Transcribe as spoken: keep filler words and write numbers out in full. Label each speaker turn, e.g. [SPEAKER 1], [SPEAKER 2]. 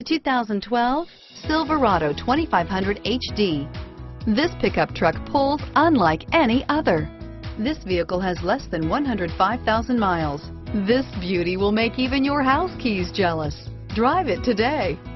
[SPEAKER 1] two thousand twelve Silverado twenty-five hundred H D. This pickup truck pulls unlike any other. This vehicle has less than one hundred five thousand miles. This beauty will make even your house keys jealous. Drive it today.